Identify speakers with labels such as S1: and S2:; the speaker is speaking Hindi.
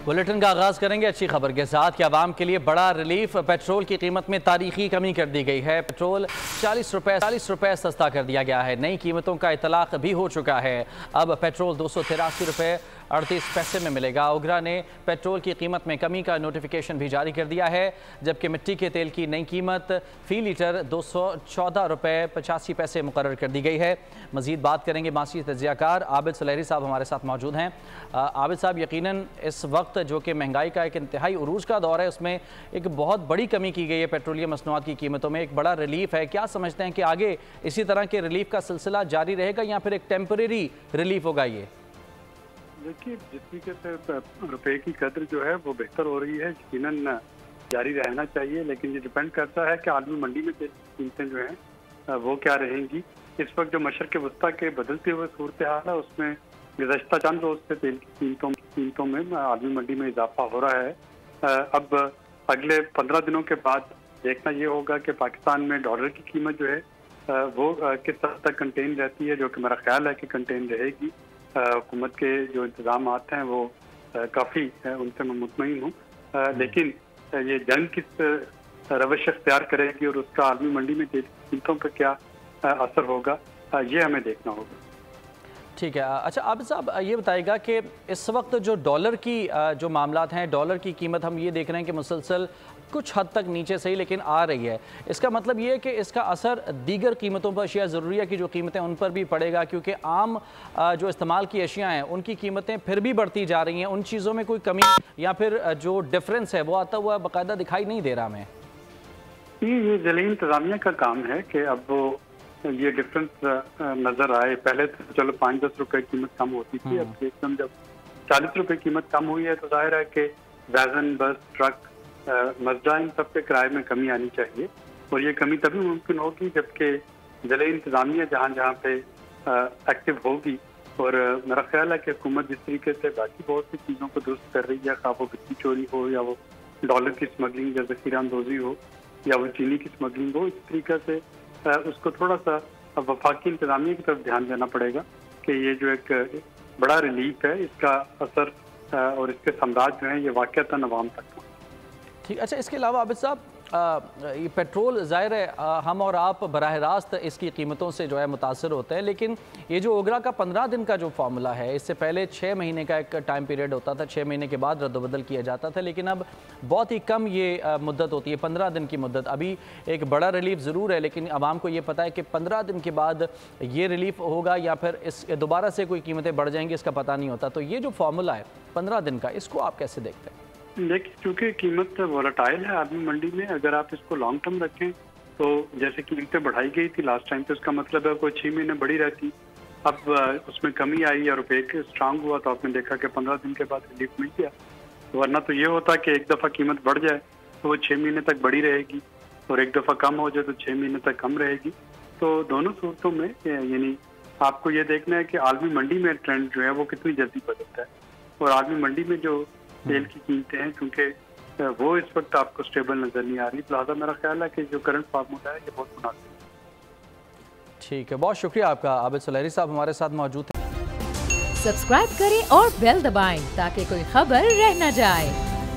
S1: बुलेटिन का आगाज करेंगे अच्छी खबर के साथ कि आवाम के लिए बड़ा रिलीफ। पेट्रोल की कीमत में तारीखी कमी कर दी गई है। पेट्रोल 40 रुपए सस्ता कर दिया गया है। नई कीमतों का इतलाक भी हो चुका है। अब पेट्रोल 283 रुपए 38 पैसे में मिलेगा। ओगरा ने पेट्रोल की कीमत में कमी का नोटिफिकेशन भी जारी कर दिया है, जबकि मिट्टी के तेल की नई कीमत फ़ी लीटर 214 रुपए 85 पैसे मुकर्रर कर दी गई है। मज़ीद बात करेंगे मासी तजियाकार आबिद सुलेहरी साहब हमारे साथ मौजूद हैं। आबिद साहब, यकीनन इस वक्त जो कि महंगाई का एक इंतहाई उरूज का दौर है, उसमें एक बहुत बड़ी कमी की गई है पेट्रोलियम मसनूआत की कीमतों में, एक बड़ा रिलीफ है। क्या समझते हैं कि आगे इसी तरह के रिलीफ का सिलसिला जारी रहेगा या फिर एक टेम्परेरी रिलीफ होगा? ये
S2: देखिए, जिस तरीके से रुपए की कदर जो है वो बेहतर हो रही है, यकीनन जारी रहना चाहिए, लेकिन ये डिपेंड करता है कि आलमी मंडी में कीमतें जो हैं वो क्या रहेंगी। इस वक्त जो मशरक़ वस्ता के बदलते हुए सूरत हाल है, उसमें गुज़श्ता चंद रोज़ से तेल की कीमतों में आलमी मंडी में इजाफा हो रहा है। अब अगले 15 दिनों के बाद देखना ये होगा कि पाकिस्तान में डॉलर की कीमत जो है वो किस हद तक कंटेन रहती है, जो कि मेरा ख्याल है कि कंटेन रहेगी। हुकूमत के जो इंतजाम हैं वो काफ़ी उनसे मैं मुतमईन हूँ, लेकिन ये जंग किस रवश अख्तियार करेगी और उसका आलमी मंडी में कीमतों पर क्या असर होगा, ये हमें देखना होगा।
S1: ठीक है। अच्छा आबिद साहब, ये बताइएगा कि इस वक्त जो डॉलर की जो मामलात हैं, डॉलर की कीमत हम ये देख रहे हैं कि मुसलसल कुछ हद तक नीचे से ही लेकिन आ रही है। इसका मतलब ये है कि इसका असर दीगर कीमतों पर, अशिया ज़रूरिया की जो कीमतें उन पर भी पड़ेगा, क्योंकि आम जो इस्तेमाल की अशिया हैं उनकी कीमतें फिर भी बढ़ती जा रही हैं। उन चीज़ों में कोई कमी या फिर जो डिफरेंस है वो आता हुआ बाकायदा दिखाई नहीं दे रहा हमें।
S2: ये ज़िले इंतज़ामिया का काम है कि अब वो ये डिफरेंस नज़र आए। पहले तो चलो 5-10 रुपए कीमत कम होती थी, अब एकदम जब 40 रुपए कीमत कम हुई है तो जाहिर है कि वैगन, बस, ट्रक, मजदा, इन सब के किराए में कमी आनी चाहिए। और ये कमी तभी मुमकिन होगी जबकि ज़िले इंतज़ामिया जहाँ जहाँ पे एक्टिव होगी। और मेरा ख्याल है कि हुकूमत जिस तरीके से बाकी बहुत सी चीज़ों को दुरुस्त कर रही है, खा वो बिजली चोरी हो या वो डॉलर की स्मगलिंग या ज़ख़ीरा अंदोज़ी हो या वो चीनी की स्मगलिंग हो, इस तरीके से उसको थोड़ा सा वफाकी इंतज़ामिया की तरफ ध्यान देना पड़ेगा कि ये जो एक बड़ा रिलीफ है, इसका असर और इसके समराज जो हैं ये वाक़अतन अवाम तक।
S1: ठीक। अच्छा, इसके अलावा आबिद साहब, ये पेट्रोल ज़ाहिर है हम और आप बराह रास्त इसकी कीमतों से जो है मुतासर होते हैं, लेकिन ये जो ओगरा का 15 दिन का जो फार्मूला है, इससे पहले 6 महीने का एक टाइम पीरियड होता था, 6 महीने के बाद रद्दबदल किया जाता था, लेकिन अब बहुत ही कम ये मुद्दत होती है, 15 दिन की मुद्दत। अभी एक बड़ा रिलीफ ज़रूर है, लेकिन आवाम को ये पता है कि 15 दिन के बाद ये रिलीफ होगा या फिर इस दोबारा से कोई कीमतें बढ़ जाएंगी, इसका पता नहीं होता। तो ये जो फार्मूला है 15 दिन का, इसको आप कैसे देखते हैं?
S2: देखिए, चूँकि कीमत वोलेटाइल है आलमी मंडी में, अगर आप इसको लॉन्ग टर्म रखें तो जैसे कीमतें बढ़ाई गई थी लास्ट टाइम, तो इसका मतलब है कोई 6 महीने बढ़ी रहती। अब उसमें कमी आई या रुपये के स्ट्रांग हुआ तो आपने देखा कि 15 दिन के बाद रिलीफ मिल गया। वरना तो ये होता कि एक दफ़ा कीमत बढ़ जाए तो वो 6 महीने तक बढ़ी रहेगी, और एक दफ़ा कम हो जाए तो 6 महीने तक कम रहेगी। तो दोनों सूरतों में यानी आपको ये देखना है कि आलमी मंडी में ट्रेंड जो है वो कितनी जल्दी बदलता है। और आलमी मंडी में जो तेल की कीमतें हैं, क्योंकि वो इस वक्त आपको स्टेबल नजर नहीं आ रही, लिहाजा मेरा ख्याल है कि जो करंट फार्मूला है ये बहुत मुनासिब है।
S1: ठीक है, बहुत शुक्रिया आपका। आबिद सुलेहरी साहब हमारे साथ मौजूद हैं।
S3: सब्सक्राइब करें और बेल दबाएं ताकि कोई खबर रह न जाए।